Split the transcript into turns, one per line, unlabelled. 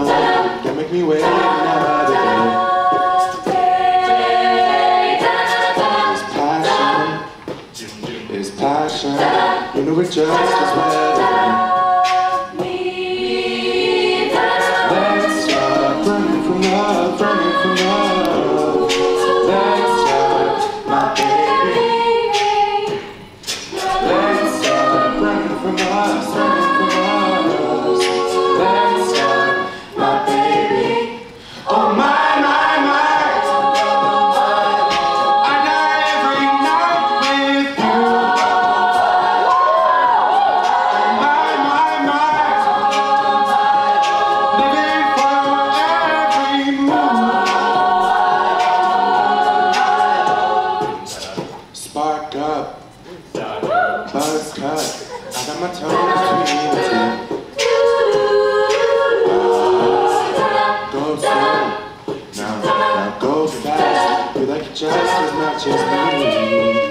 phone. Can't make me wait another day. It's passion. You know it just as well. Let's stop running from love, running from love. Let's stop, my baby. Let's stop running from us, running from us. Let's stop, my baby. Oh my, my, my. I got every night with you. My, my, my. Living for every move. Spark up. Buzz cut. I got my toes between the two. Go slow. Now go fast. Feel like you just as much as me.